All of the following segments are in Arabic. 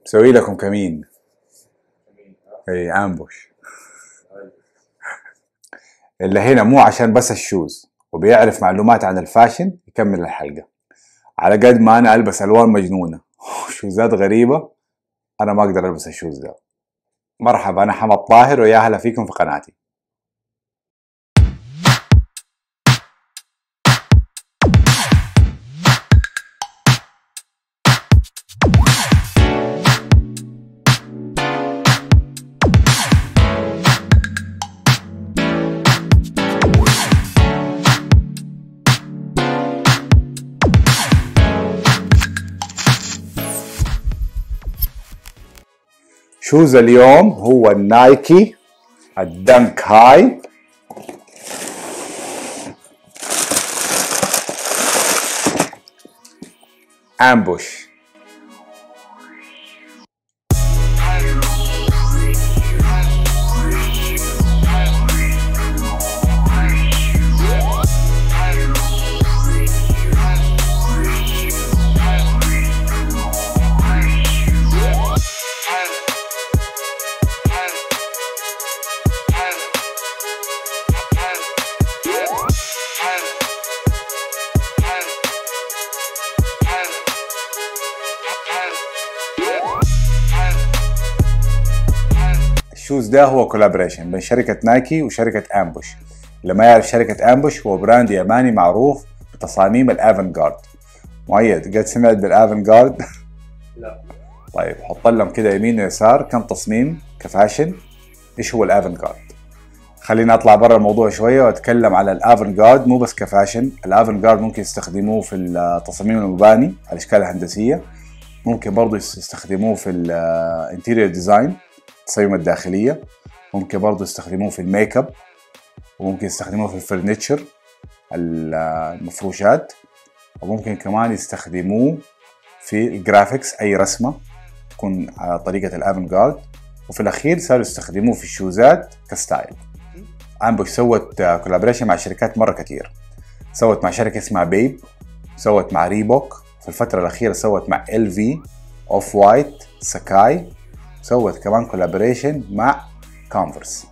مسوي لكم كمين. اي امبوش. اللي هنا مو عشان بس الشوز وبيعرف معلومات عن الفاشن يكمل الحلقة. على قد ما انا البس الوان مجنونة شوزات غريبة، انا ما اقدر البس الشوز ده. مرحبا، انا حمد طاهر ويا هلا فيكم في قناتي. شوز اليوم هو النايكي الدنك هاي امبوش. الشوز ده هو كولابريشن بين شركة نايكي وشركة امبوش. اللي ما يعرف شركة امبوش هو براند ياباني معروف بتصاميم الافنجارد. مؤيد قد سمعت بالافنجارد؟ لا. طيب حط لهم كده يمين ويسار كم تصميم كفاشن. ايش هو الافنجارد؟ خلينا اطلع برا الموضوع شوية واتكلم على الافنجارد مو بس كفاشن. الافنجارد ممكن يستخدموه في التصاميم المباني، الاشكال الهندسية. ممكن برضو يستخدموه في الانتيريور ديزاين، التصاميم الداخلية. ممكن برضو يستخدموه في الميك اب، وممكن يستخدموه في الفرنتشر المفروشات، وممكن كمان يستخدموه في الجرافيكس، اي رسمة تكون على طريقة الافنجارد. وفي الاخير صاروا يستخدموه في الشوزات كستايل. امبوش سوت كولابريشن مع شركات مرة كتير. سوت مع شركة اسمها بيب، سوت مع ريبوك، في الفترة الأخيرة سوت مع LV، اوف وايت، ساكاي، سوت كمان كولابريشن مع كونفرس.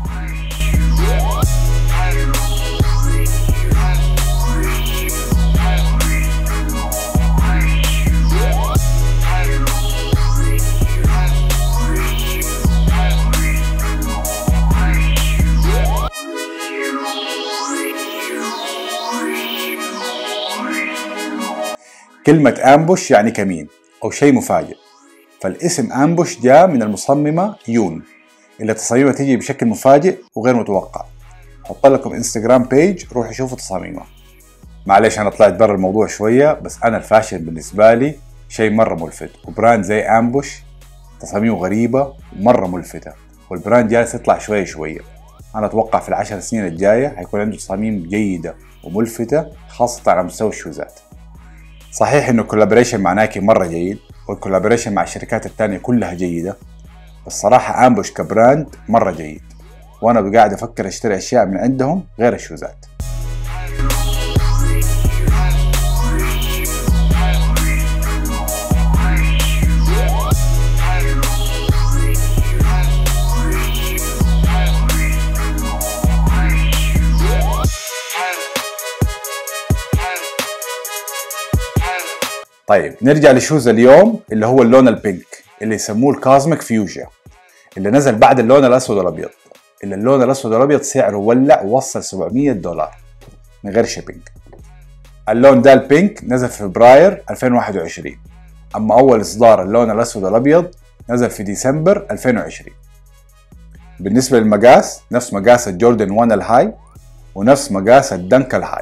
كلمة امبوش يعني كمين أو شيء مفاجئ، فالاسم امبوش جاء من المصممة يون اللي تصاميمها تيجي بشكل مفاجئ وغير متوقع. حط لكم انستغرام بيج روحوا شوفوا تصاميمها. معلش انا طلعت برا الموضوع شوية، بس انا الفاشن بالنسبة لي شيء مرة ملفت، وبراند زي امبوش تصاميمه غريبة ومرة ملفتة، والبراند جالس يطلع شوية شوية. انا اتوقع في ال10 سنين الجاية هيكون عنده تصاميم جيدة وملفتة خاصة على مستوى الشوزات. صحيح انه الكولابريشن مع نايكي مرة جيد، والكولابريشن مع الشركات التانية كلها جيدة، بس صراحة امبوش كبراند مرة جيد، وانا قاعد افكر اشتري اشياء من عندهم غير الشوزات. طيب نرجع لشوز اليوم اللي هو اللون البينك اللي يسموه الكازميك فيوجيا، اللي نزل بعد اللون الاسود والابيض. اللي اللون الاسود والابيض سعره ولع ووصل $700 من غير شيبينج. اللون ده البينك نزل في فبراير 2021، اما اول اصدار اللون الاسود والابيض نزل في ديسمبر 2020. بالنسبة للمقاس نفس مقاس الجوردن 1 الهاي ونفس مقاس الدنك الهاي.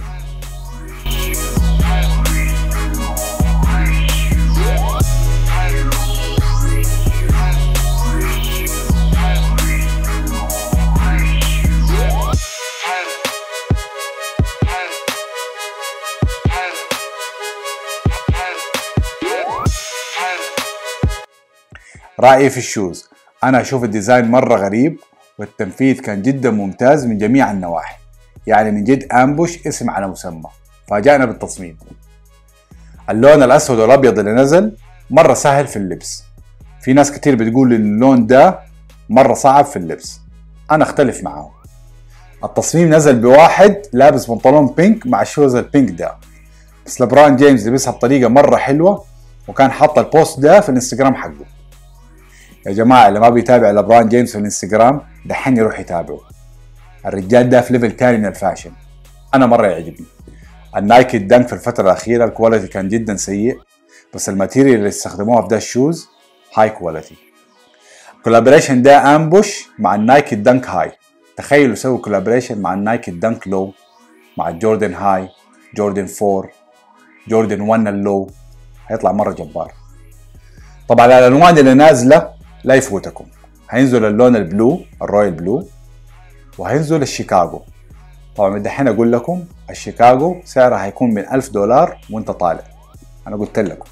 رأيي في الشوز، أنا أشوف الديزاين مرة غريب والتنفيذ كان جدا ممتاز من جميع النواحي. يعني من جد امبوش اسم على مسمى. فاجأنا بالتصميم. اللون الأسود والأبيض اللي نزل مرة سهل في اللبس، في ناس كتير بتقول اللون ده مرة صعب في اللبس، انا اختلف معاهم. التصميم نزل بواحد لابس بنطلون بينك مع الشوز البينك ده، بس لبران جيمس لبسها بطريقة مرة حلوة، وكان حاط البوست ده في الانستغرام حقه. يا جماعة اللي ما بيتابع لبران جيمس في الانستغرام دحين يروح يتابعه. الرجال ده في ليفل تاني من الفاشن، انا مرة يعجبني. النايكي الدنك في الفترة الأخيرة الكواليتي كان جدا سيء، بس الماتيريال اللي استخدموها في ده الشوز هاي كواليتي. كولابريشن ده امبوش مع النايكي الدنك هاي. تخيلوا سووا كولابريشن مع النايكي الدنك لو مع الجوردن هاي، جوردن 4، جوردن 1 اللو، هيطلع مرة جبار. طبعا الالوان اللي نازلة لا يفوتكم، هينزل اللون البلو الرويال بلو، وهينزل الشيكاغو. طبعا من دحين اقول لكم الشيكاغو سعرها هيكون من $1000 وانت طالع، انا قلت لكم.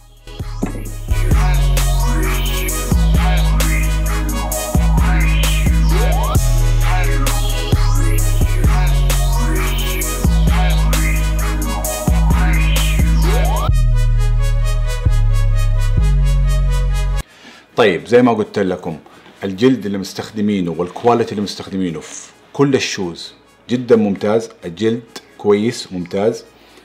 طيب زي ما قلت لكم الجلد اللي مستخدمينه والكواليتي اللي مستخدمينه في كل الشوز جدا ممتاز، الجلد كويس ممتاز،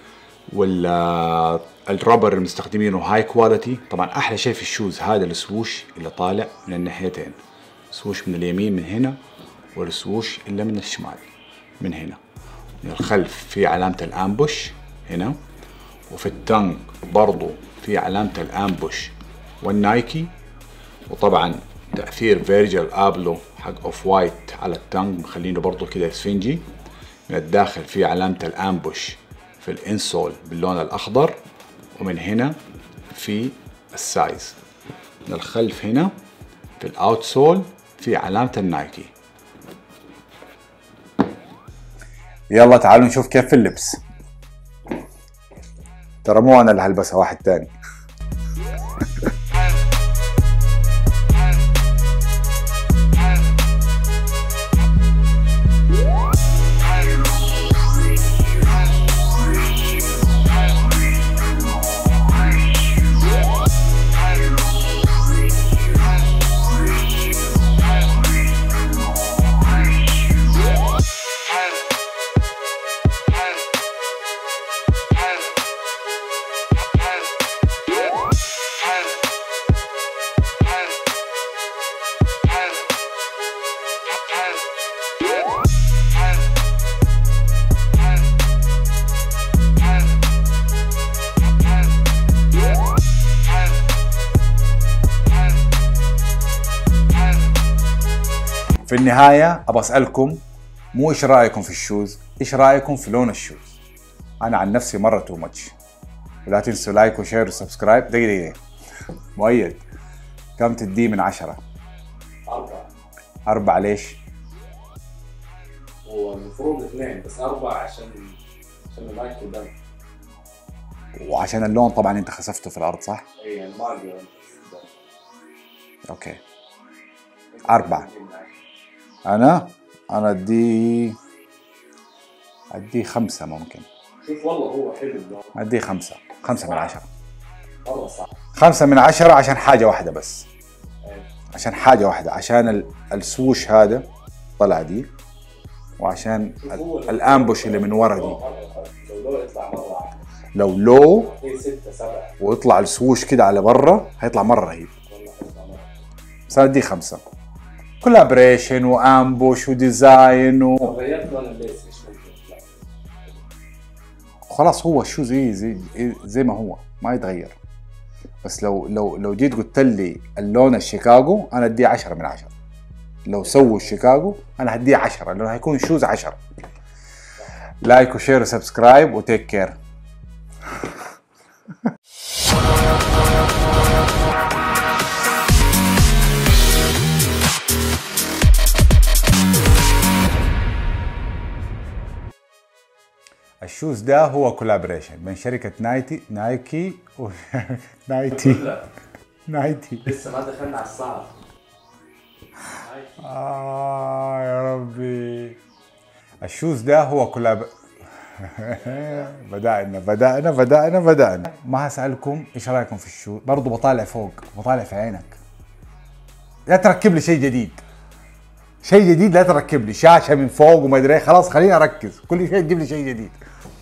والرابر اللي مستخدمينه هاي كواليتي. طبعا احلى شيء في الشوز هذا السووش اللي طالع من الناحيتين، سووش من اليمين من هنا، والسووش اللي من الشمال من هنا. من الخلف في علامة الامبوش هنا، وفي التنج برضو في علامة الامبوش والنايكي، وطبعا تأثير فيرجل ابلو حق اوف وايت على التنج مخلينه برضو كده اسفنجي. من الداخل في علامة الامبوش في الانسول باللون الاخضر، ومن هنا في السايز. من الخلف هنا في الاوتسول في علامة النايكي. يلا تعالوا نشوف كيف في اللبس. ترى مو انا اللي هلبسها، واحد تاني. في النهاية أبغى أسألكم مو إيش رأيكم في الشوز، إيش رأيكم في لون الشوز؟ أنا عن نفسي مرة تو ماتش. ولا تنسوا لايك وشير وسبسكرايب. دقيقة مؤيد، كم تديه من 10؟ 4. 4 ليش؟ هو المفروض 2 بس 4 عشان النايكي ده. وعشان اللون طبعا أنت خسفته في الأرض صح؟ اي الماجيو. أوكي 4. أنا أديه 5 ممكن. شوف والله هو حلو اللون. أديه 5 من 10. والله صح. 5 من 10 عشان حاجة واحدة بس. عشان حاجة واحدة، عشان السوش هذا طلع دي، وعشان الامبوش اللي من ورا دي. لو يطلع مرة واحدة، لو لو 6 7 ويطلع السوش كده على برا هيطلع مرة رهيب. بس أنا أديه 5. كولابريشن وامبوش وديزاين غيرت لون الليس مش ممكن. خلاص هو الشو زي ما هو ما يتغير. بس لو جيت قلت لي اللون الشيكاغو انا اديه 10 من 10. لو سووا الشيكاغو انا هديه 10 لانه هيكون شوز 10. لايك وشير وسبسكرايب وتيك كير. الشوز ده هو كولابريشن بين شركة نايكي نايتي. لسه ما دخلنا على الصعب. يا ربي. الشوز ده هو بدأنا. ما هسألكم ايش رايكم في الشوز، برضو بطالع فوق، بطالع في عينك. لا تركب لي شيء جديد، شيء جديد لا تركب لي شاشه من فوق وما ادري، خلاص خليني اركز، كل شيء تجيب لي شيء جديد.